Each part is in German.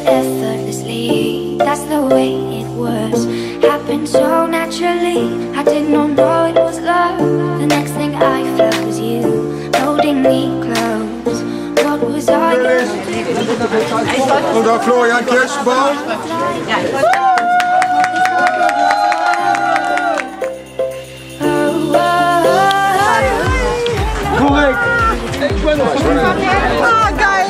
effortlessly. That's the way it was. Happened so naturally. I did not know it was love. The next thing I felt was you holding me close. What was I gonna do? Unser Florian Kirschenbaum. Korrekt! Ah, geil!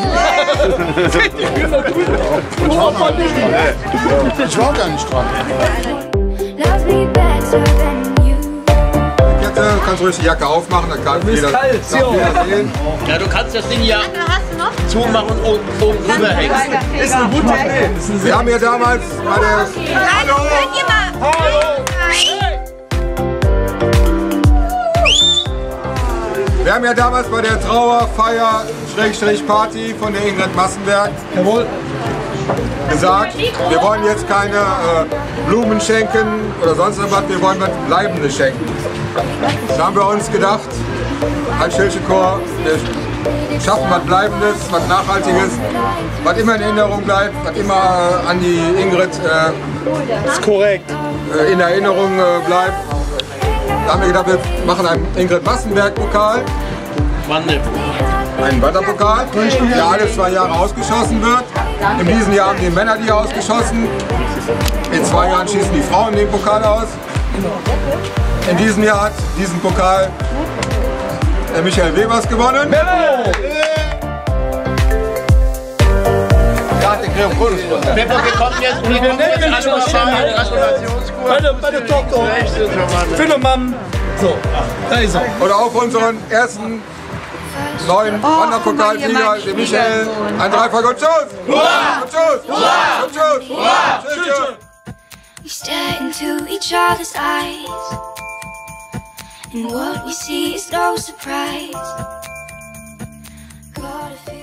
Ich war gar nicht dran. Love me better than you. Kette, kannst ruhig die Jacke aufmachen, dann kann jeder sehen. Ja, du kannst das Ding ja zumachen und oben drüber hängen. Ist eine gute Idee. Wir haben ja damals bei der... Hallo! Könnt ihr mal? Hallo! Wir haben ja damals bei der Trauerfeier Party von der Ingrid Massenberg gesagt, wir wollen jetzt keine Blumen schenken oder sonst was, wir wollen was Bleibendes schenken. Da haben wir uns gedacht, als Schildchenchor, wir schaffen was Bleibendes, was Nachhaltiges, was immer in Erinnerung bleibt, was immer an die Ingrid Ist korrekt. in Erinnerung bleibt. Da haben wir gedacht, wir machen einen Ingrid Massenberg-Pokal. Einen Wanderpokal, der alle 2 Jahre ausgeschossen wird. In diesem Jahr haben die Männer die ausgeschossen. In 2 Jahren schießen die Frauen den Pokal aus. In diesem Jahr hat diesen Pokal der Michael Webers gewonnen. Wir bekommen jetzt Meine Tochter. Viele Mann. So, da ist er. Oder auch unseren ersten neuen Wanderpokalsieger, den Michael. Ein Dreifach und Tschüss! Hurra! Und Tschüss! Hurra! Und Tschüss! Hurra! Tschüss! We stare into each other's eyes, and what we see is no surprise. Got a feeling